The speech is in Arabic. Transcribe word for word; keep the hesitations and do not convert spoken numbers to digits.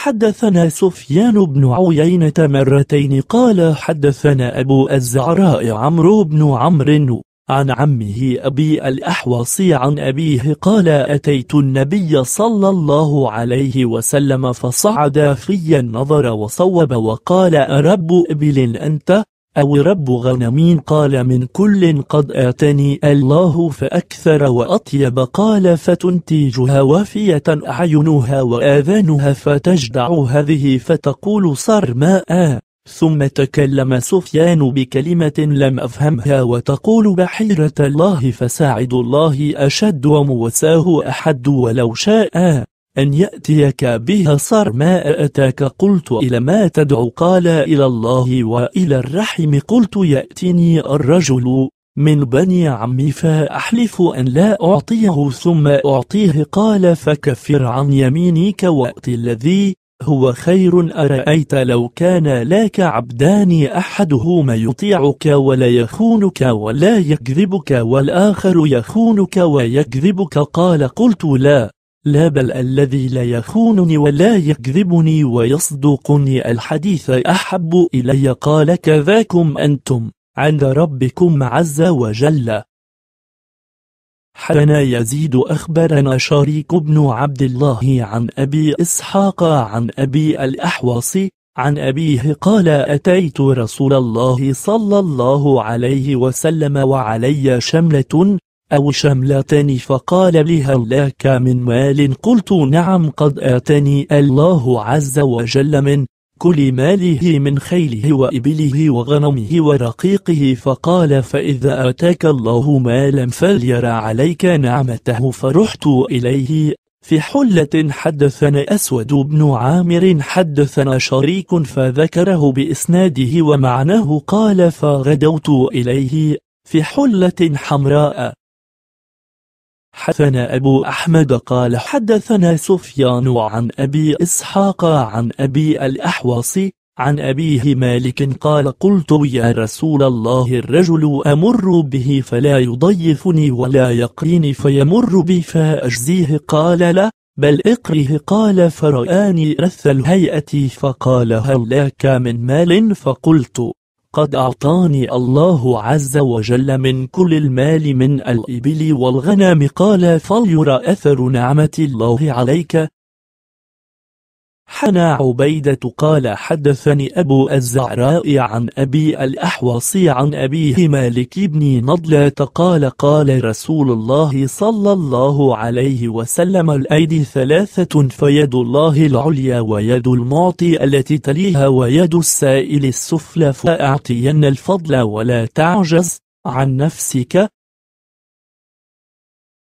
حدثنا سفيان بن عيينة مرتين قال حدثنا أبو الزعراء عمرو بن عمرو عن عمه أبي الأحوص عن أبيه قال أتيت النبي صلى الله عليه وسلم فصعد في النظر وصوب وقال أرب إبل أنت أو رب غنم؟ قال من كل قد آتني الله فأكثر وأطيب. قال فتنتجها وافية أعينها وآذانها فتجدع هذه فتقول صرماء. ثم تكلم سفيان بكلمة لم أفهمها وتقول بحيرة الله فساعد الله أشد وموساه أحد ولو شاء أن يأتيك بها صرماء أتاك. قلت إلى ما تدعو؟ قال إلى الله وإلى الرحم. قلت يأتيني الرجل من بني عمي فأحلف أن لا أعطيه ثم أعطيه. قال فكفر عن يمينك وأت الذي هو خير. أرأيت لو كان لك عبدان أحدهما يطيعك ولا يخونك ولا يكذبك والآخر يخونك ويكذبك؟ قال قلت لا لا بل الذي لا يخونني ولا يكذبني ويصدقني الحديث أحب إلي. قال كذاكم أنتم عند ربكم عز وجل. حدثنا يزيد أخبرنا شريك بن عبد الله عن أبي إسحاق عن أبي الأحوص عن أبيه قال أتيت رسول الله صلى الله عليه وسلم وعلي شملة أو شملتان فقال لي هل لك من مال؟ قلت نعم قد آتني الله عز وجل من كل ماله من خيله وإبله وغنمه ورقيقه. فقال فإذا آتاك الله مالا فليرى عليك نعمته. فرحت إليه في حلة. حدثنا أسود بن عامر حدثنا شريك فذكره بإسناده ومعناه قال فغدوت إليه في حلة حمراء. حدثنا أبو أحمد قال حدثنا سفيان عن أبي إسحاق عن أبي الأحوص عن أبيه مالك قال قلت يا رسول الله الرجل أمر به فلا يضيفني ولا يقريني فيمر بي فأجزيه؟ قال لا بل اقره. قال فرآني رث الهيئة فقال هل لك من مال؟ فقلت قد أعطاني الله عز وجل من كل المال من الإبل والغنم. قال فليرى أثر نعمة الله عليك. حنا عبيدة قال حدثني أبو الزعراء عن أبي الأحوص عن أبيه مالك بن نضلة قال قال رسول الله صلى الله عليه وسلم الأيدي ثلاثة فيد الله العليا ويد المعطي التي تليها ويد السائل السفلى فأعطين الفضل ولا تعجز عن نفسك